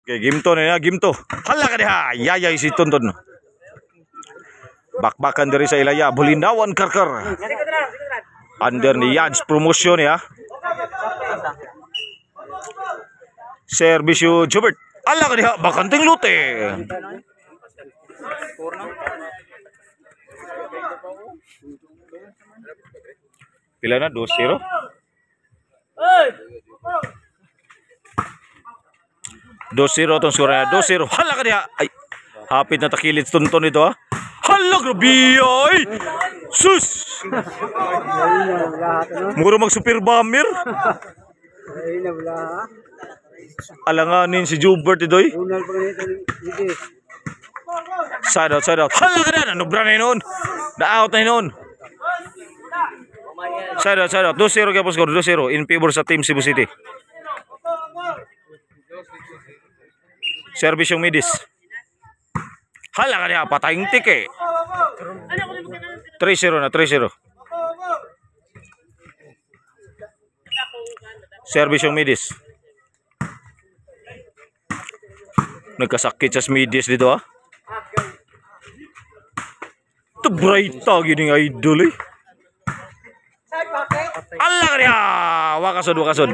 Okay, gimto na ya, gimto. Hala ka diha. Yayay si Tonton. Bakbakan dari sa ilaya. Bulindawan karkar. Under ni Yads promotion ya. Servisyo Jubert. Hala ka diha. Bakanting lute. Pila na? 2-0? 2-0 itong sura. 2-0. Hala ka diha. Ay, hapit na takilid Tonton ito ha. Hala, grabe ay. Sus! Muro mag super bomber. Alanganin si Jubert ito eh. Side out, side out. Hala ka diha. Nanubra na yun. Na-out na yun. Side out. 2-0 kaya po score. 2-0 in favor sa team Cebu City. Service yung midis. Hala ka niya, patayang tike. 3-0 na, 3-0. Service yung midis. Nagkasakit sa midis dito ha. Ito bright tag yun yung idol eh. Hala ka niya. Wakasod.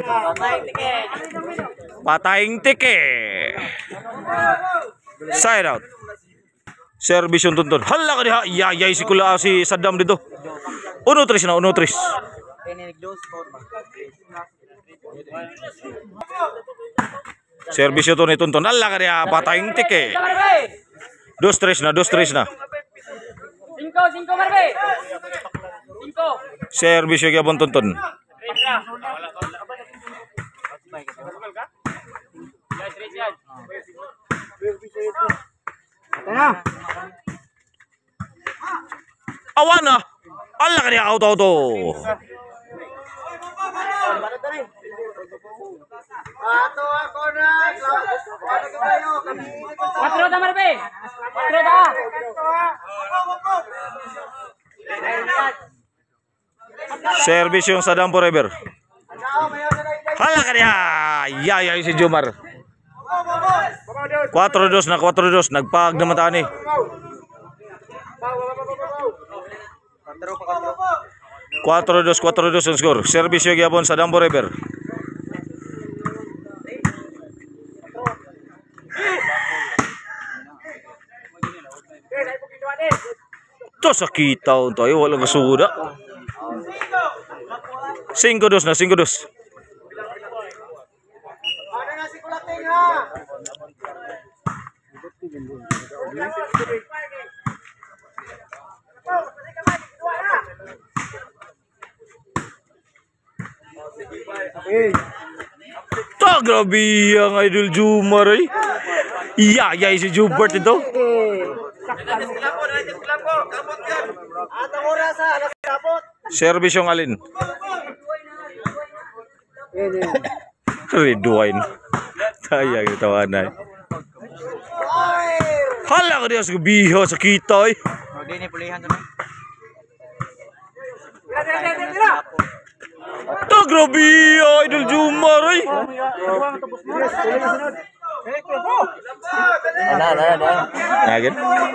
Patayang tike. Side out. Service yung Tonton. Hala ka diha. Yayay si Kula si Saddam dito. 1-3 na, 1-3. Service yung Tonton. Hala ka diha. Patayang tike. 2-3 na, 2-3 na. 5 Marbe. 5. Service yung Gabon Tonton. Awan na. Ala ka niya auto. Patro da Marbe. Patro da. Service yung Saddam Forever. Hala ka niya. Yayay si Jumar. 4-2 na, 4-2. Nagpag naman tani. 4-2 ang score. Service yung Gabon Saddam Forever. Ito sa kita tayo. Walang kasuda. 5-2 na, 5-2. Ta grabe ang idol Jumar eh. Yayay si Jubert ito. Service yung alin. Red wine. Tayang tawanan. Hala ka diya sa biho sa kita eh. Ta grabe idol Jumar eh. Nagin.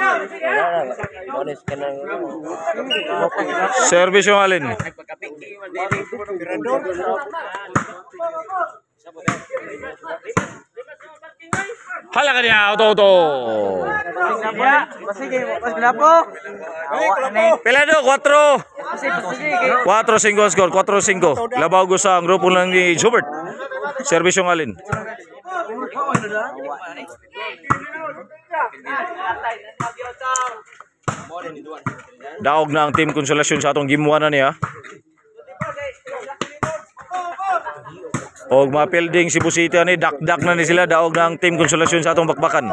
Service yung alin. Hala ka niya, auto. Pelado, 4. 4-5 score, 4-5. Labaw ko sa grupo lang ni Jubert. Service yung alin. Daog na ang team konsolasyon sa atong game 1 na niya. Og mapilding Cebu City ani dak-dak na ni sila daog na ang team konsolasyon sa atong bakbakan.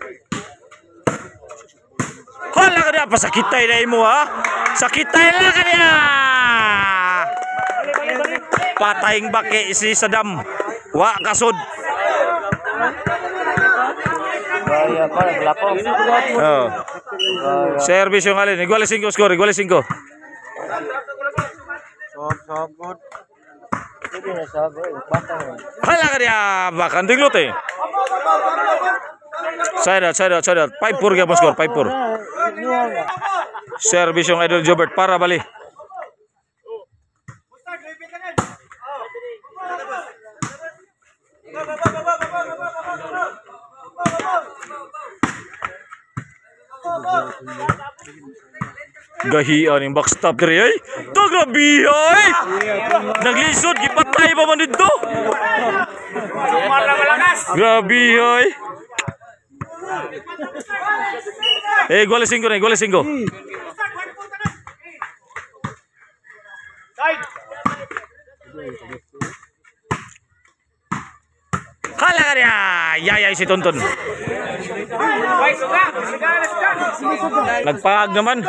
Hala ka diya pasakitay na imo ha. Sakitay lang ka diya. Pataying baki si Saddam. Wa kasod. Oh. Service yung alin. Igual 5 score, igual 5. Hala ka diya, bakan tinglot eh. Side out. 5-4 gyapon score, 5-4. Service yung Idol Jobert para bali. Gahian yung backstop diri ay. To grabe ay. Naglisod gipatay pa man dito. Grabe ay. Gol 5 na, gol 5. Hala ka niya! Yayay si Tonton. Nagpahag naman.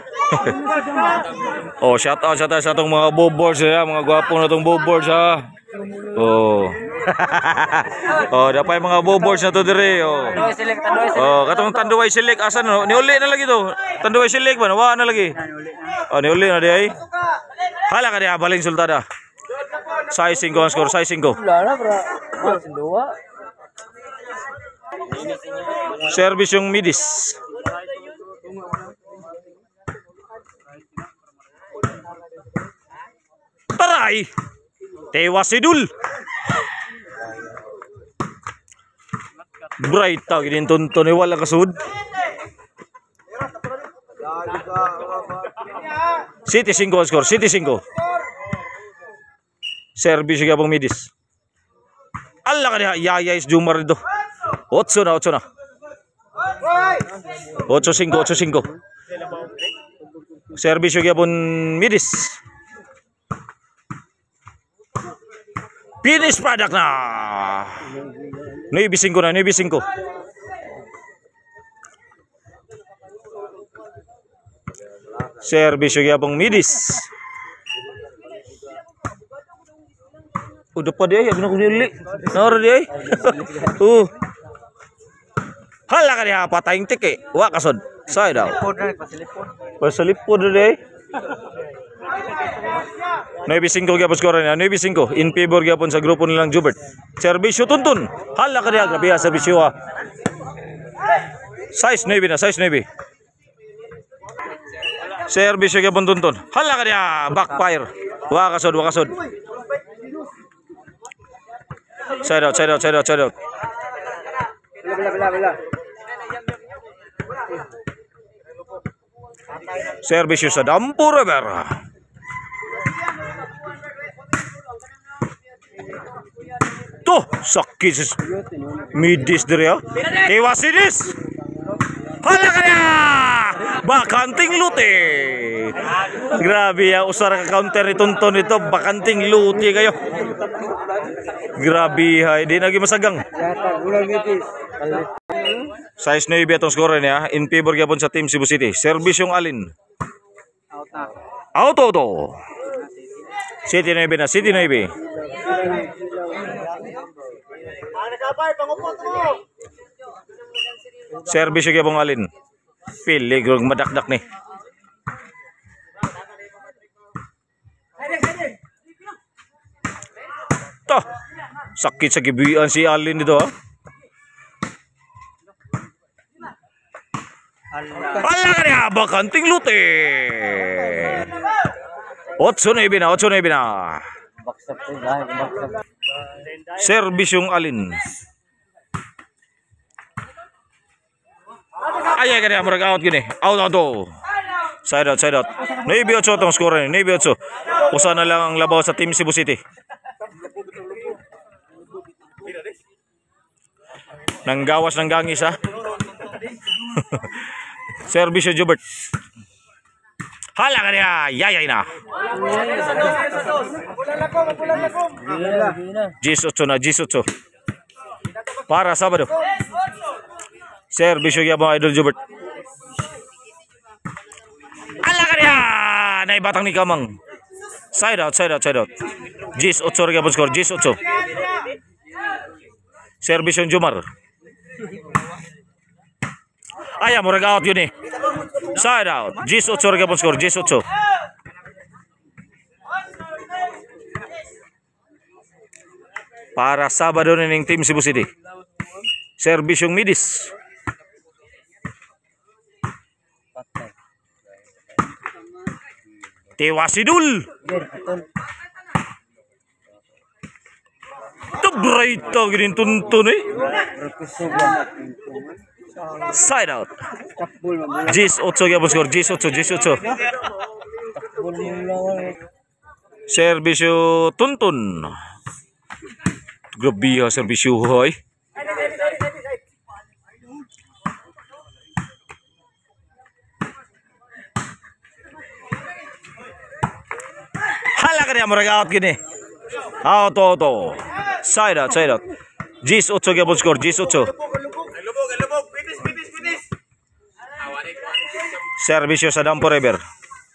Oh, shout out sa itong mga bobboards ha. Mga gwapo na itong bobboards ha. Oh. Oh, dapat yung mga bobboards na to dire. Oh. Oh, katong Tanduay Select. Asan no? Niuli na lagi to. Tanduay Select ba? Nawa na lagi. Oh, niuli na di ay. Hala ka niya, baling sultada. Size 5 ang score, size 5. Service yung midis. Taray! Tewas si Dul. Bright tag din tonton ni wala kasud. City 5 ang score, City 5. Service yung gabong midis. Allah ka niya, yayay si Jumar dito. 8 na. 8-5. Service yung gabong midis. Finish product na. 9-5 na, 9-5. Service yung gabong midis. Udah pa di ay, abin ako nili. Nara di ay. Hala ka niya, patayang tiki. Wa kasod. Side out. Pasalipod di ay. 9-5 gyapon skor niya, 9-5 in favor gyapon sa grupo nilang Jubert. Serbisyo tuntun. Hala ka niya, grabe serbisyo ha. Size 9 na, size 9. Serbisyo gyapon tuntun. Hala ka niya, backfire. Wa kasod. Side out. Bela. Service sa dampo rever. Tuh, sakit midis diri ya. Kewasinis. Hala ka niya! Bakanting lute. Grabe ya, usara ka counter ni Tonton ito. Bakanting lute kayo. Grabe ha, hindi naging masagang. Size 9 itong score niya. In favor gyapon sa Team Cebu City. Service yung alin. Out. City 9 na, City 9. Service yung gyapon alin. Pili grog madakdak ni. Toh, sakit sa gibian si Alin dito ha. Hala ka niya, bakanting lute. 8-9 na. Service yung alin. Ay ka niya, marag out gini. Out. Side out. 9-8 itong score ni, 9-8. Usa na lang ang labaw sa Team Cebu City. Nanggawas ng gangis ha. Service yung Jubert. Hala ka niya, yayay na. 18 na. Para Sabado. Service yung yabang Idol Jubert. Hala ka niya, naibatang ni Kamang. Side out. 18 rin yapon score, 18. Service yung Jumar. Ayaw, murag out yun eh. Side out. 18 rin yapon score, 18. Para Sabado na ng Team Cebu City. Servisyong Midis. Tewasidul. Tebraita gini tuntun eh. Side out. Jis 8 gyapon skor, Jis 8. Serbisyo tuntun. Grabe ha serbisyo hoy. Hala ka niya murag out gini. Out. Side out. Jis 8 gyapon skor, Jis 8. Serbisyo sa Dampo River.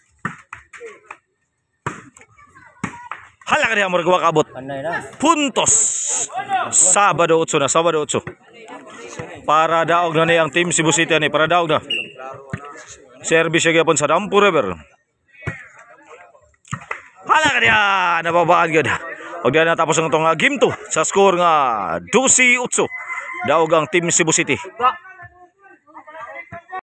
Hala ka niya murag wakabot. Puntos. Sabado 8 na. Para daog na ang team Cebu City ni, para daog na. Serbisyo gyapon sa Dampo River. Hala ka niya, nababaan gud. Og diyan natapos ang itong game 2 sa score nga 12-8. Daog ang team Cebu City.